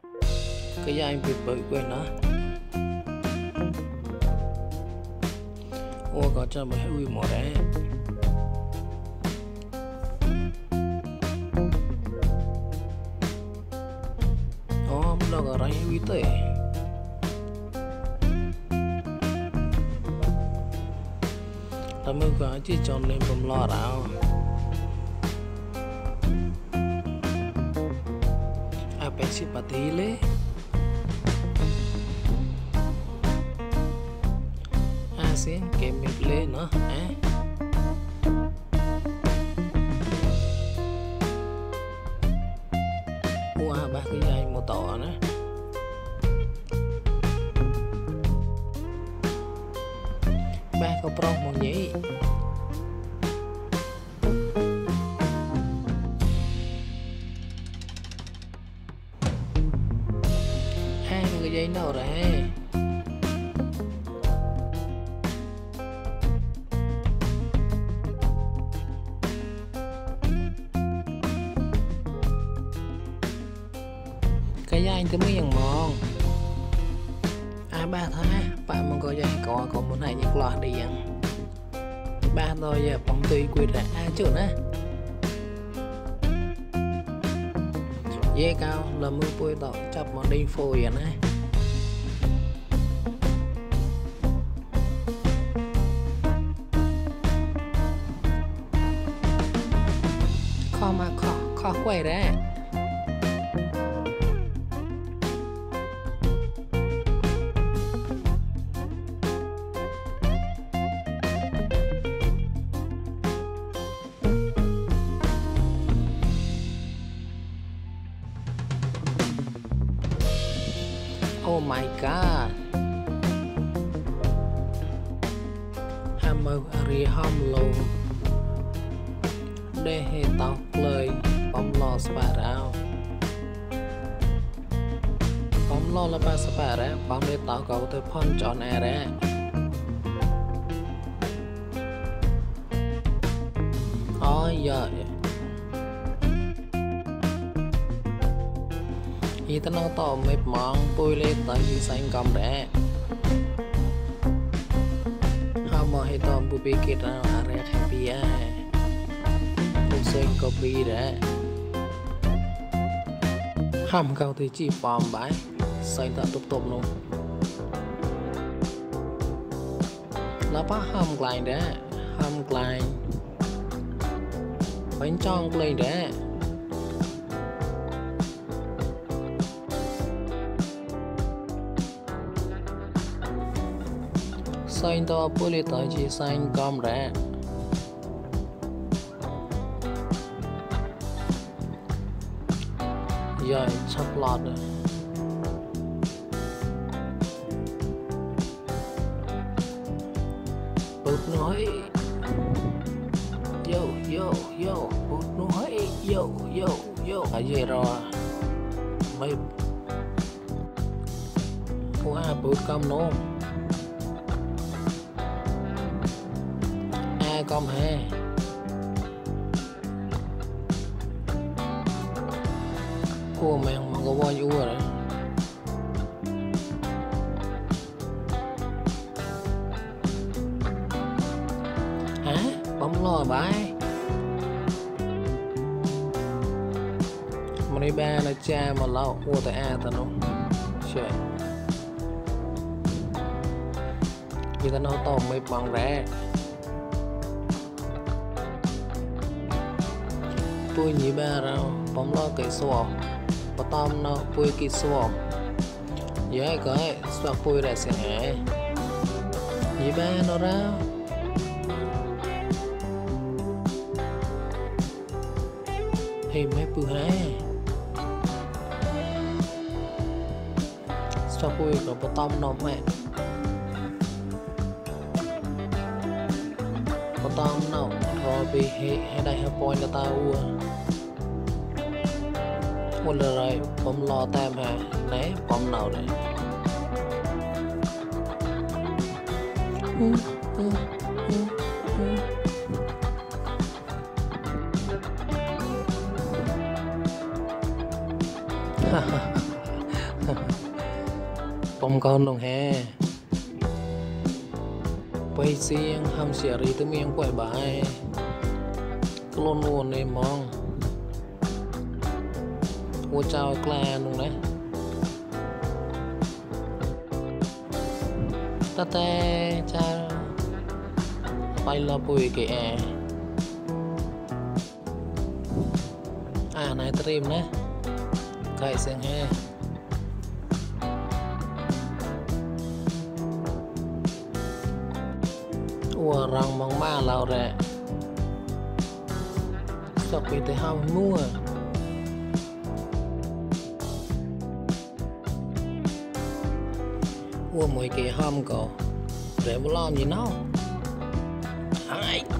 cái da anh bị bự quên nó ô có cho mấy ui mỏ đấy ô đâu có răng ui tệ tao mới có chỉ chọn lên bầm lò đào apa sih patile asing kemi play no wah bah cái dây mô tô nữa ba có pro một nhỉ hai cái dây nào ra cái dây anh tới mấy dòng mòn ba tháng bạn mong có dây có muốn hay nhạc loạt đi ăn ba thôi giờ bóng tùy quy ra chỗ nè dây cao là mưa bôi tỏ chập món đinh phôi vậy nè kho mà kho quay ra oh my god hammer ari hom lo để hệ tao lời bom lo spa rao bom lo là ba spa ra bom để tao cầu tới phun chọn e ra ôi giời ý ta nói to mệt mỏi bôi lên tới như xanh cầm đẻ hàm mò hay tôm bùi kia nào à ra happy à không xuyên copy đẻ hàm cao thì chỉ bom bãi xanh ta tục luôn là bác hàm lại đẻ hàm lại bánh tròn lên đẻ xanh to bôi tới chỉ xanh com rẻ rồi sắp lọt rồi bụt nói yo bụt nói yo cái gì rồi mấy qua bụt com nôm com he cô mang mà có bao nhiêu rồi hả bấm lo bãi mà đi ba là cha mà lâu mua tại a ta nó trời người ta nói to mấy bằng rẻ bôi nhị ba rau bóng lo cái xòa và tôm nó bôi cái xòa dễ cái xòa bôi ra sẽ hại nhị ba nó ra thì mấy bự hả xòa bôi của và tôm nó mẹ và tôm nó rồi bị hay đây hay point là tao một lần rồi bấm lo tam hà né bấm nào đấy không con đồng hè quay xiên ham xỉa ri tới miếng quậy bài luôn luôn em mong mua chào clan luôn đấy ta tê cha bay là bùi kìa này stream nè cái xem he ủa răng mong ba lao rẹ sọc bị tới hao mua ủa mấy cái hòm cổ để mà làm gì nó ai